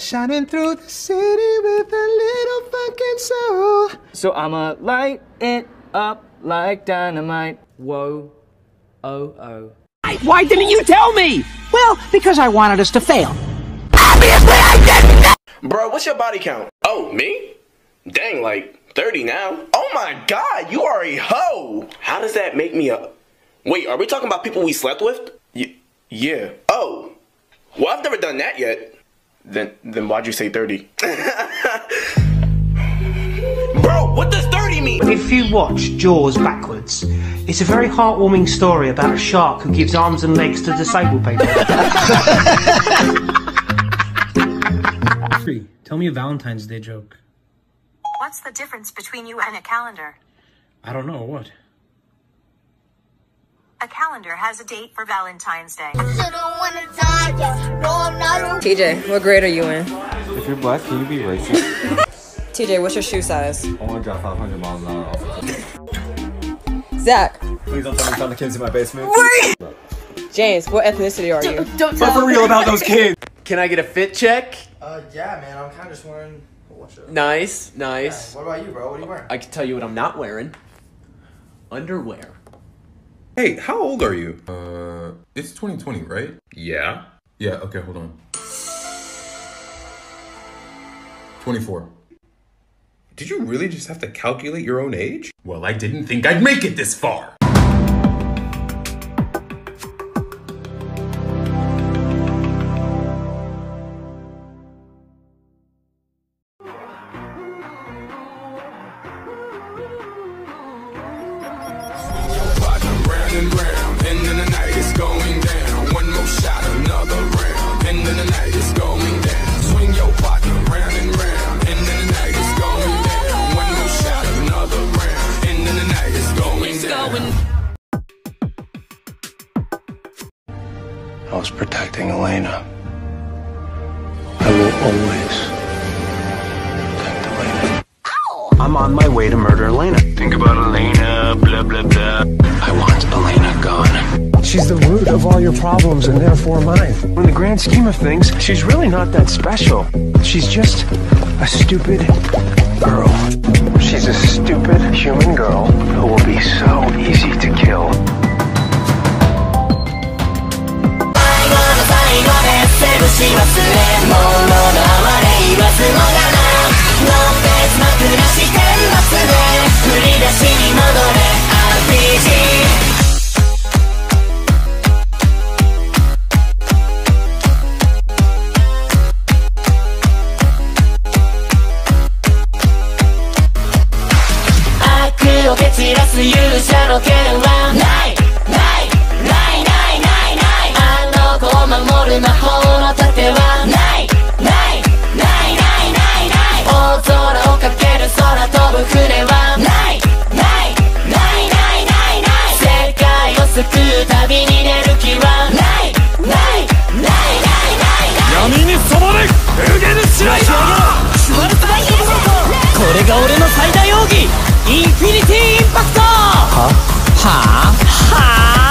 shining through the city with a little fucking soul. So I'ma light it up like dynamite. Whoa, oh, oh. Why didn't you tell me? Well, because I wanted us to fail. Obviously I didn't! Bro, what's your body count? Oh, me? Dang, like 30 now. Oh my god, you are a hoe! How does that make me a... Wait, are we talking about people we slept with? Yeah. Oh. Well, I've never done that yet. Then why'd you say 30? Bro, what does 30 mean? If you watch Jaws backwards, it's a very heartwarming story about a shark who gives arms and legs to disabled people. Tell me a Valentine's Day joke. What's the difference between you and a calendar? I don't know, what? A calendar has a date for Valentine's Day. TJ, what grade are you in? If you're black, can you be racist? TJ, what's your shoe size? I want to drive 500 miles an hour off the Zach. Please don't tell me found the kids in my basement. Wait! James, what ethnicity are you? Don't tell for real about those kids. Can I get a fit check? Yeah, man, I'm kind of just wearing... Nice. Yeah. What about you, bro? What are you wearing? I can tell you what I'm not wearing. Underwear. Hey, how old are you? It's 2020, right? Yeah. Yeah, okay, hold on. 24. Did you really just have to calculate your own age? Well, I didn't think I'd make it this far. I was protecting Elena. I will always protect Elena. Ow! I'm on my way to murder Elena. Think about Elena, blah, blah, blah. I want Elena gone. She's the root of all your problems and therefore mine. In the grand scheme of things, she's really not that special. She's just a stupid girl. She's a stupid human girl who will be so easy to kill. Huh?